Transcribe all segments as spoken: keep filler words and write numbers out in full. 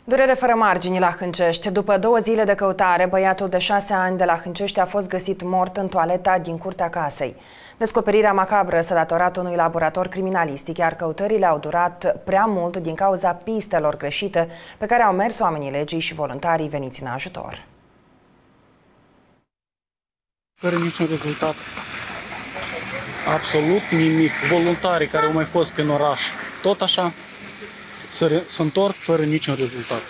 Durere fără margini la Hâncești. După două zile de căutare, băiatul de șase ani de la Hâncești a fost găsit mort în toaleta din curtea casei. Descoperirea macabră s-a datorat unui laborator criminalistic, iar căutările au durat prea mult din cauza pistelor greșite pe care au mers oamenii legii și voluntarii veniți în ajutor. Fără niciun rezultat. Absolut nimic. Voluntarii care au mai fost prin oraș, tot așa, se, se întorc fără niciun rezultat.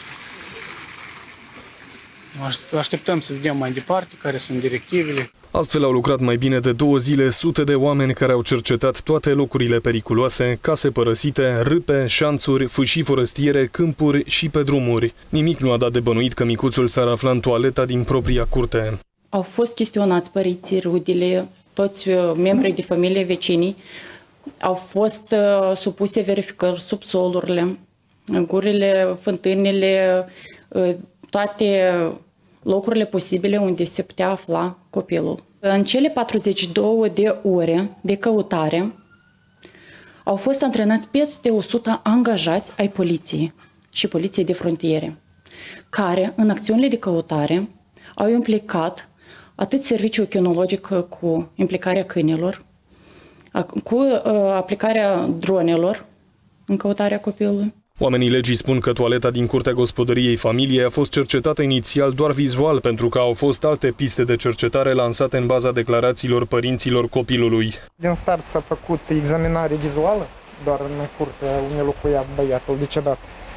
Așteptăm să vedem mai departe care sunt directivele. Astfel au lucrat mai bine de două zile sute de oameni care au cercetat toate locurile periculoase, case părăsite, râpe, șanțuri, fâșii forestiere, câmpuri și pe drumuri. Nimic nu a dat de bănuit că micuțul s-ar afla în toaleta din propria curte. Au fost chestionați părinții, rudele, toți membrii de familie, vecinii. Au fost uh, supuse verificări subsolurile, gurile, fântânile, uh, toate locurile posibile unde se putea afla copilul. În cele patruzeci și două de ore de căutare au fost antrenați peste o sută angajați ai poliției și poliției de frontiere, care în acțiunile de căutare au implicat atât serviciul kinologic cu implicarea câinilor, cu uh, aplicarea dronelor în căutarea copilului. Oamenii legii spun că toaleta din curtea gospodăriei familiei a fost cercetată inițial doar vizual, pentru că au fost alte piste de cercetare lansate în baza declarațiilor părinților copilului. Din start s-a făcut examinare vizuală, doar în curte unde locuia băiatul decedat.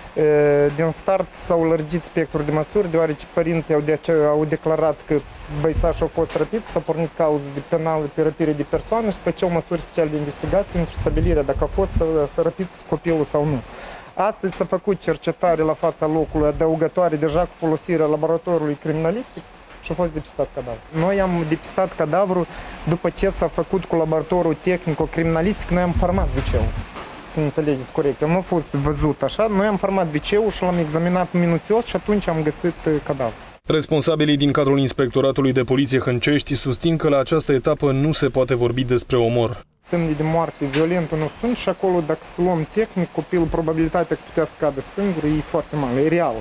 Din start s-au lărgit spectrul de măsuri, deoarece părinții au, de au declarat că băițașul a fost răpit, s-a pornit cauză de penală pe răpire de persoane și se făceau măsuri speciale de investigație pentru stabilirea dacă a fost să, să răpit copilul sau nu. Astăzi s-a făcut cercetare la fața locului adăugătoare deja cu folosirea laboratorului criminalistic și a fost depistat cadavrul. Noi am depistat cadavrul după ce s-a făcut cu laboratorul tehnico-criminalistic, noi am format viceul. Să înțelegeți corect, eu nu a fost văzut așa, noi am format viceul și l-am examinat minuțios și atunci am găsit cadavrul. Responsabilii din cadrul Inspectoratului de Poliție Hâncești susțin că la această etapă nu se poate vorbi despre omor. Semne de moarte violentă nu sunt și acolo, dacă să luăm tehnic, copilul, probabilitatea că putea să cadă singur e foarte mare, e reală.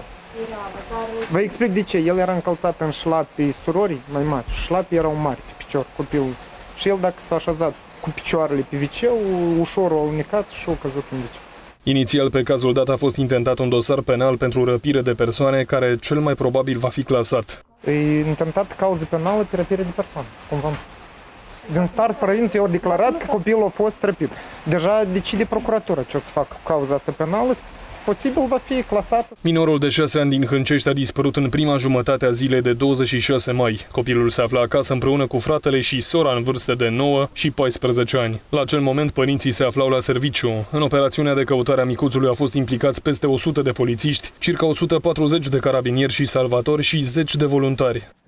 Vă explic de ce. El era încălțat în șlapii surorii mai mari, șlapii erau mari pe picior, copilul. Și el, dacă s-a așezat cu picioarele pe viceu, ușor o alunecat și o căzut în viceu. Inițial, pe cazul dat a fost intentat un dosar penal pentru răpire de persoane, care cel mai probabil va fi clasat. E intentat cauză penală pe răpire de persoane, cum v-am spus. Din start, părinții au declarat că copilul a fost răpit. Deja decide procuratura ce o să facă cu cauza asta penală. Posibil va fi clasat. Minorul de șase ani din Hâncești a dispărut în prima jumătate a zilei de douăzeci și șase mai. Copilul se afla acasă împreună cu fratele și sora în vârstă de nouă și paisprezece ani. La acel moment, părinții se aflau la serviciu. În operațiunea de căutare a micuțului au fost implicați peste o sută de polițiști, circa o sută patruzeci de carabinieri și salvatori și zeci de voluntari.